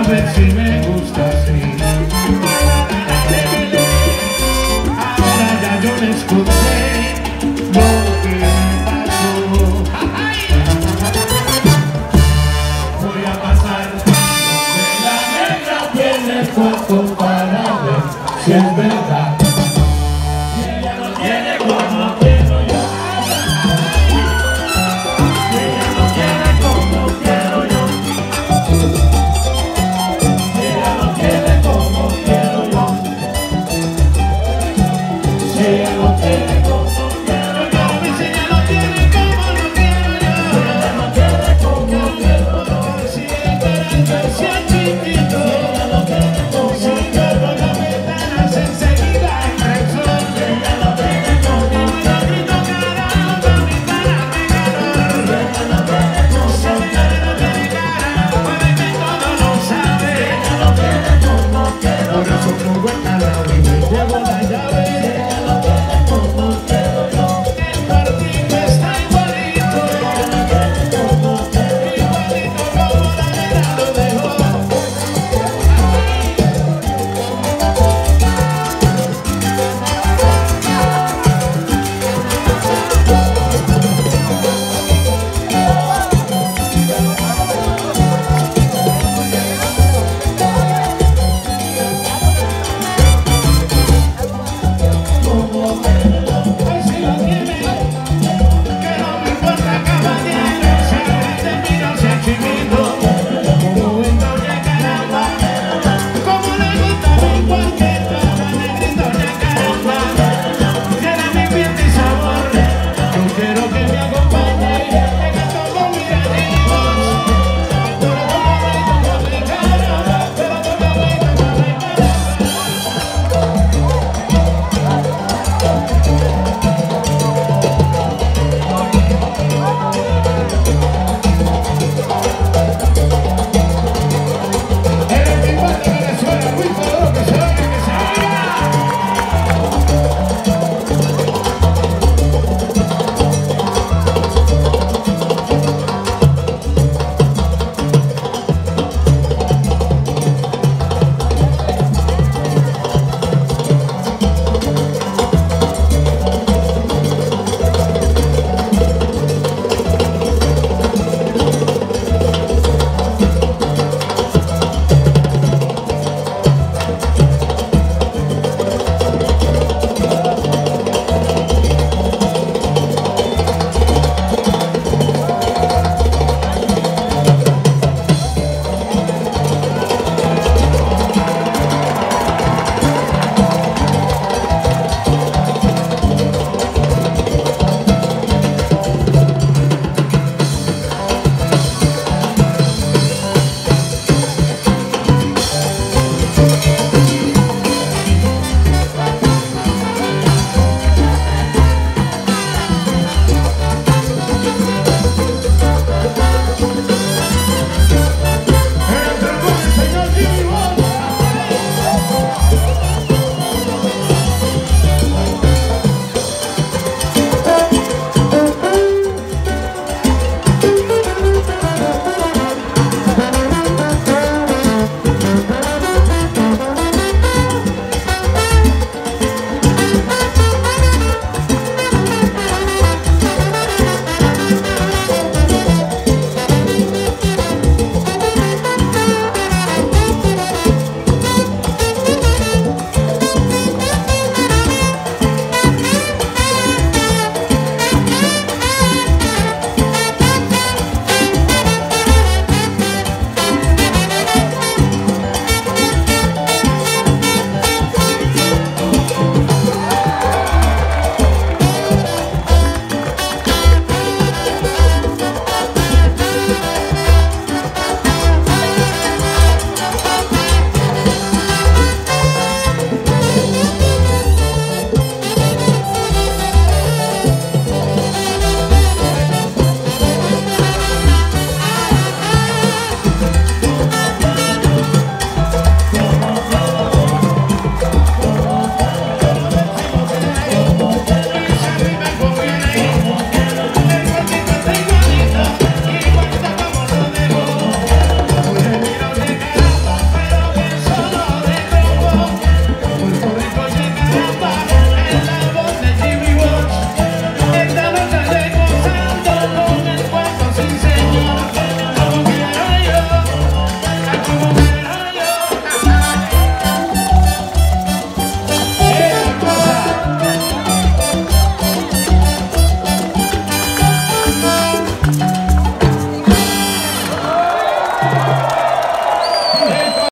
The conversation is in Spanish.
ver si me gusta así. Ahora ya yo les conté lo que me pasó. Voy a pasar de la negra tiene cuerpo para ver si es verdad. Ella no tiene como quiero yo. Ella no tiene como quiero yo. Ella no tiene como quiero yo. Ella no tiene como quiero yo. Si ella no tiene como no quiero yo. Ella no tiene como quiero yo. Si el carácter sea chiquito. Ella no tiene como si quiero las ventanas enseguida. Vamos.